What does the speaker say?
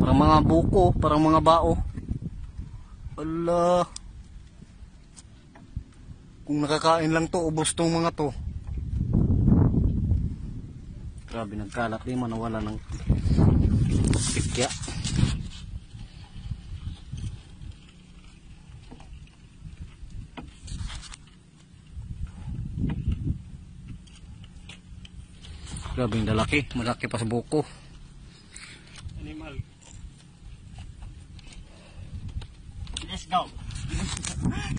Parang mga buko, parang mga bao. Ala. Kung nakakain lang to, ubos tong mga to. Grabe, nagkalat din, manawala ng pikya. Grabe yung lalaki, malaki pa sa buko. Animal. Let's go.